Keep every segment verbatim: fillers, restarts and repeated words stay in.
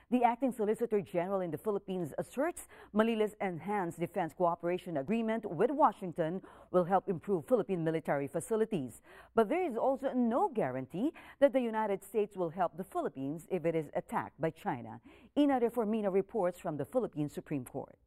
The acting Solicitor General in the Philippines asserts Manila's enhanced defense cooperation agreement with Washington will help improve Philippine military facilities. But there is also no guarantee that the United States will help the Philippines if it is attacked by China. Ina Reformina reports from the Philippine Supreme Court.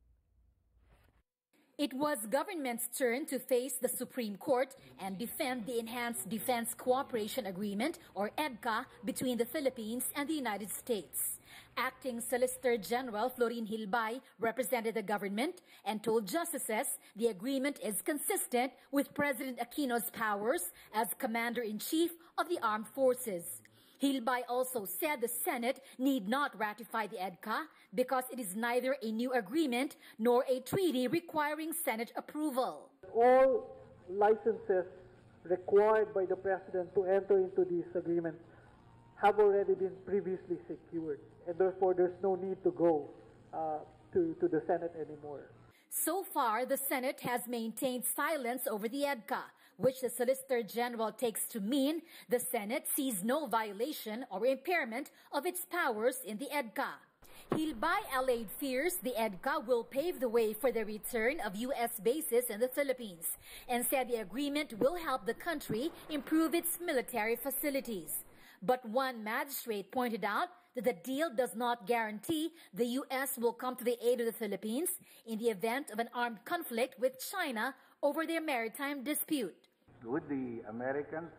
It was government's turn to face the Supreme Court and defend the Enhanced Defense Cooperation Agreement, or E D C A, between the Philippines and the United States. Acting Solicitor General Florin Hilbay represented the government and told justices the agreement is consistent with President Aquino's powers as Commander-in-Chief of the Armed Forces. Hilbay also said the Senate need not ratify the E D C A because it is neither a new agreement nor a treaty requiring Senate approval. All licenses required by the President to enter into this agreement have already been previously secured, and therefore there's no need to go uh, to, to the Senate anymore. So far, the Senate has maintained silence over the E D C A, which the Solicitor General takes to mean the Senate sees no violation or impairment of its powers in the E D C A. Hilbay allayed fears the E D C A will pave the way for the return of U S bases in the Philippines and said the agreement will help the country improve its military facilities. But one magistrate pointed out that the deal does not guarantee the U S will come to the aid of the Philippines in the event of an armed conflict with China over their maritime dispute. Would the Americans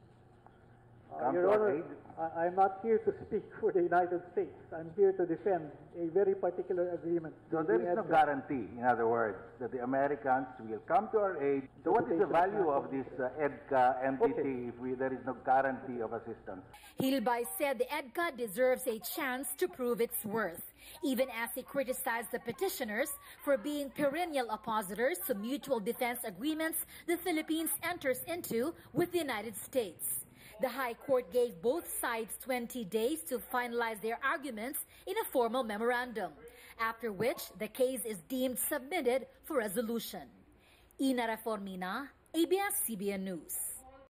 Uh, come Your to our Honor, aid? I, I'm not here to speak for the United States. I'm here to defend a very particular agreement. So there is no guarantee, in other words, that the Americans will come to our aid. So what is the value of this uh, E D C A M D T Okay. if we, there is no guarantee of assistance? Hilbay said the E D C A deserves a chance to prove its worth, even as he criticized the petitioners for being perennial oppositors to mutual defense agreements the Philippines enters into with the United States. The High Court gave both sides twenty days to finalize their arguments in a formal memorandum, after which the case is deemed submitted for resolution. Ina Reformina, A B S C B N News.